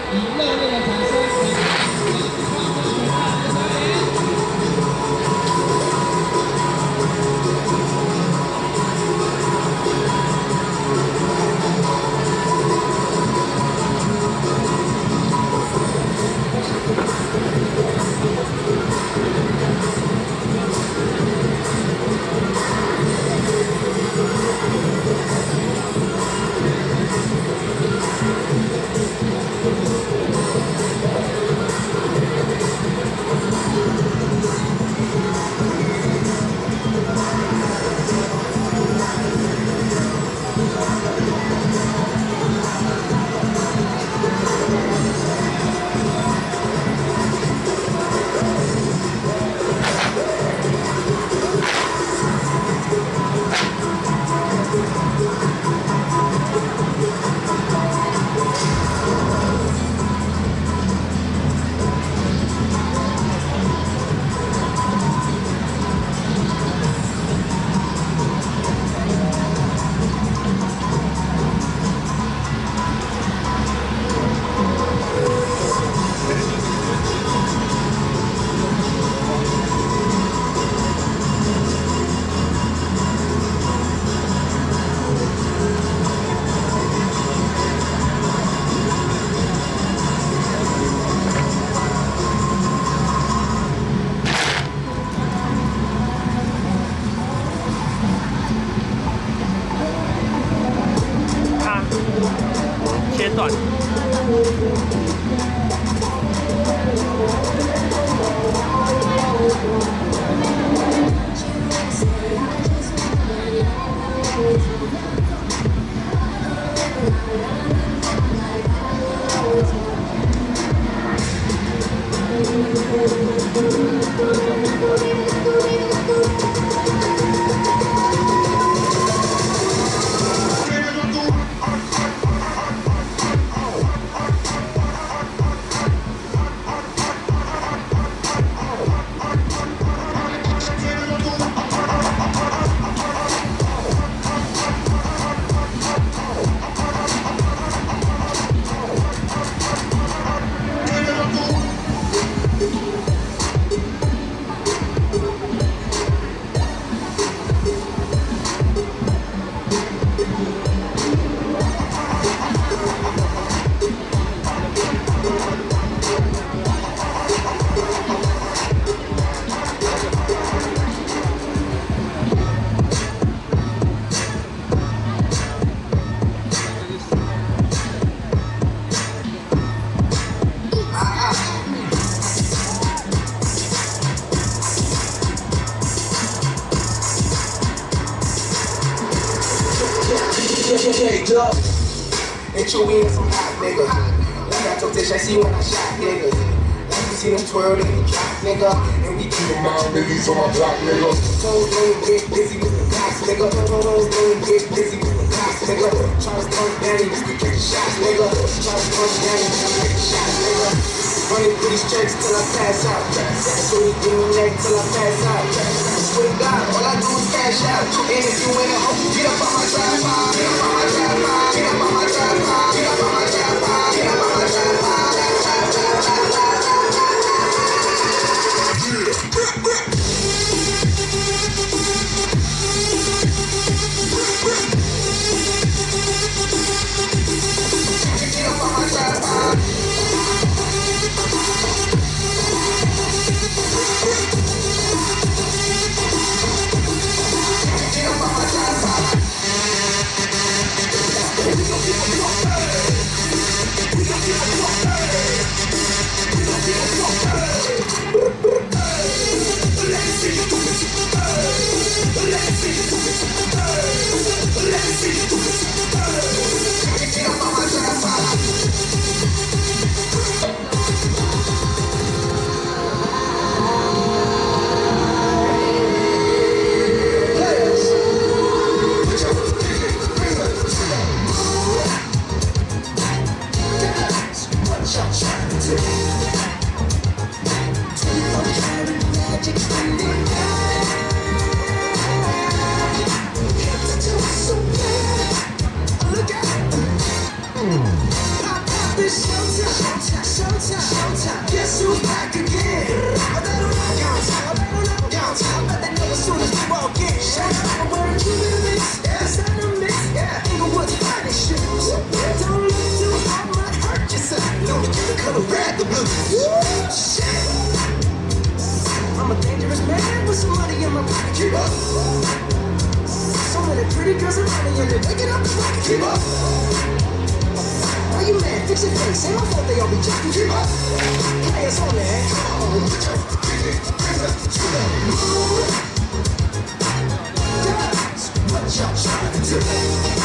以热烈的掌声欢迎我们的表演。 切断。 And chewing some hot nigga. I got your dish, I see when I shot niggas. Like you see them twirl in the drop, nigga. And we keep them all niggas on my block, nigga. Toes don't get busy with the cops, nigga. Toes don't get busy with the cops, nigga. Charles Punk Danny, just to get the shots, nigga. Charles Punk Danny, just to get the shots, nigga. Running through these checks till I pass out. So we give me neck till I pass out. I swear to God, all I do is cash out. And if you ain't a hoe, get up on my tripod. Get up on my tripod. Get up on my tripod. Get up on my tripod. Get up on my tripod. girls around me and they're waking up the rocket. Keep up. Why you mad? Fix your face. Ain't my fault they all be jacking. Keep up. Hey, it's on there. Come on, put your pinky finger to the moon. What y'all trying to do?